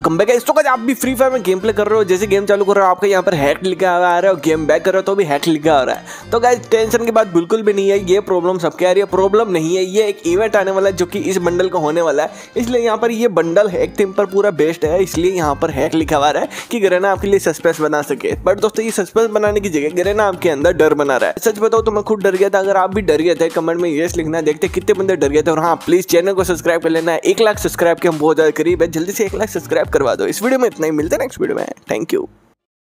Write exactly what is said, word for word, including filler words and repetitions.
Come back इस तो आप भी फ्री फायर में गेम प्ले कर रहे हो, जैसे गेम चालू कर रहे हो आपका यहाँ पर हैक लिखा आ रहा है, गेम बैक कर रहे हो तो भी हैक लिखा आ रहा है। तो गाइस टेंशन की बात बिल्कुल भी नहीं है, ये प्रॉब्लम सबके आ रही है, प्रॉब्लम नहीं है, ये एक इवेंट आने वाला है जो कि इस बंडल का होने वाला है, इसलिए यहाँ पर ये बंडल हैक थीम पर पूरा बेस्ट है, इसलिए यहाँ पर हैक लिखा हुआ है कि गरेना आपके लिए सस्पेंस बना सके। बट दोस्तों ये सस्पेंस बनाने की जगह गरेना आपके अंदर डर बना रहा है। सच बताओ तो मैं खुद डर गया था, अगर आप भी डर गए थे कमेंट में यस लिखना, देखते कितने बंदे डर गए थे। और हाँ प्लीज चैनल को सब्सक्राइब कर लेना है, एक लाख सब्सक्राइब के हम बहुत ज्यादा करीब है, जल्दी से एक लाख सब्सक्राइब करवा दो। इस वीडियो में इतना ही, मिलते हैं नेक्स्ट वीडियो में, थैंक यू।